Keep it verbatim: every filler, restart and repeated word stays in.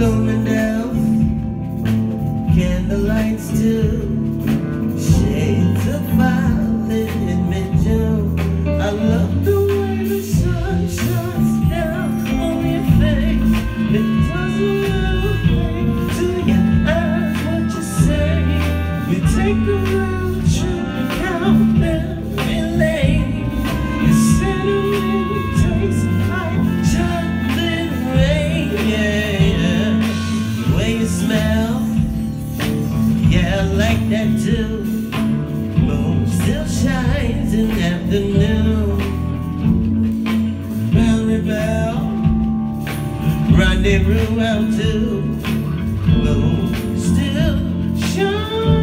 Bloomingdale's candlelights too, shades of violet in mid-June. I love the way the sun shines down on your face. It does a little thing to your eyes, what you say. You take a little trip down memory lane. You sit and taste like chocolate rain, yeah, yeah. The way you smell, yeah, I like that too. Moon still shines in the afternoon. Belly bell, rendezvous out too. Moon still shines.